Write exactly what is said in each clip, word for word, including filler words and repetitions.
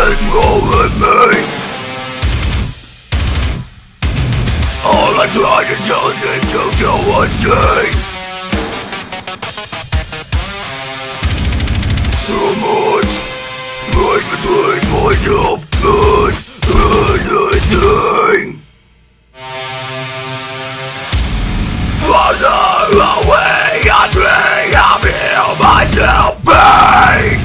is wrong with me? All I try to do is to do one thing. So much space between myself and anything. Farther away I see, I feel myself fade.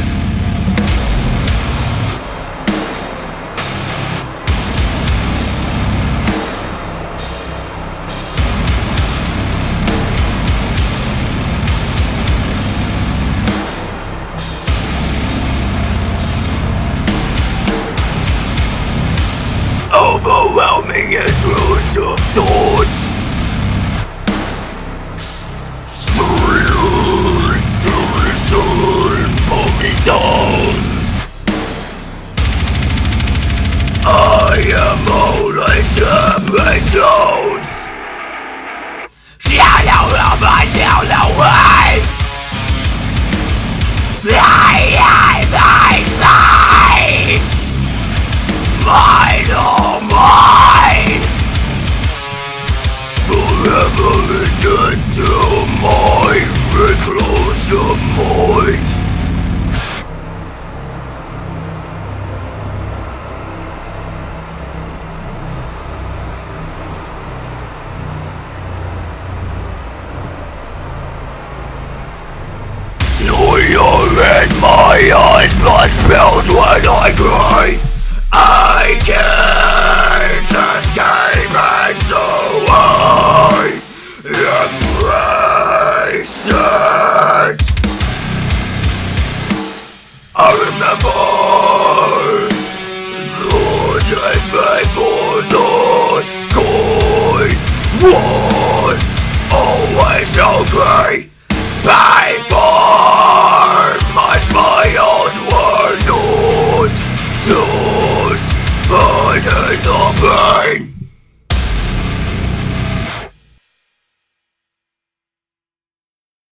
Overwhelming intrusive thoughts, straight to listen, pull me down. I am only separations, shadow of myself away. I am I, mine, oh mine, forever returned to my reclusive mind. Noir in my eyes, blood spills when I cry. I can't escape it, so I embrace it. I remember the days before the sky was always so grey. Before my smiles were not just but in the pain.